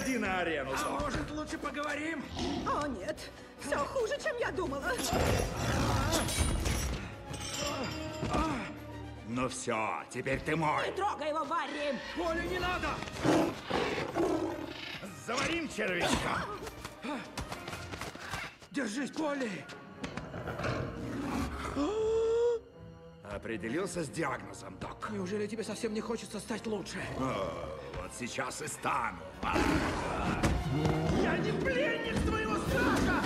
выходи на арену, А Зок. может, лучше поговорим? О, нет. Все хуже, чем я думала. Ну все, теперь ты мой. Не трогай его, Барри! Поле не надо! Заварим червячка. Держись, Полли! Определился с диагнозом, док. Неужели тебе совсем не хочется стать лучше? Вот сейчас и стану. Я не пленник твоего страха!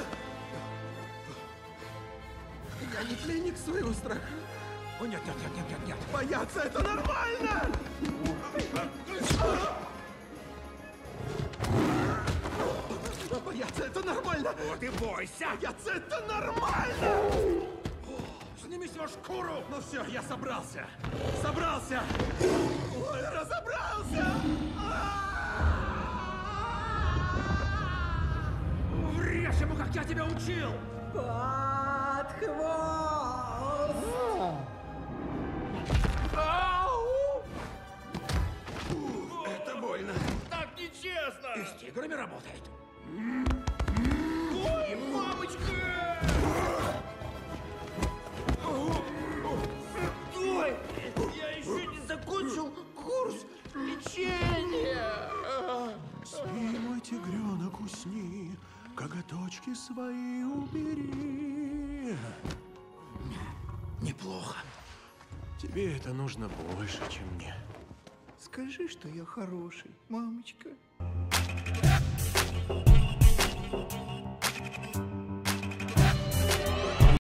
Я не пленник своего страха. О, нет, нет, нет, нет, нет, нет. Бояться — это нормально! Бояться — это нормально! Вот и бойся. Бояться — это нормально! Сними с него шкуру! Ну все, я собрался! Собрался! Ой, разобрался! Врежь ему, как я тебя учил! Под хвост! Это больно. Так нечестно. И с тиграми работает. Ой, мамочка! Стой! Я еще не закончил курс лечения! Спи, мой тигренок, усни, коготочки свои убери. Неплохо. Тебе это нужно больше, чем мне. Скажи, что я хороший, мамочка.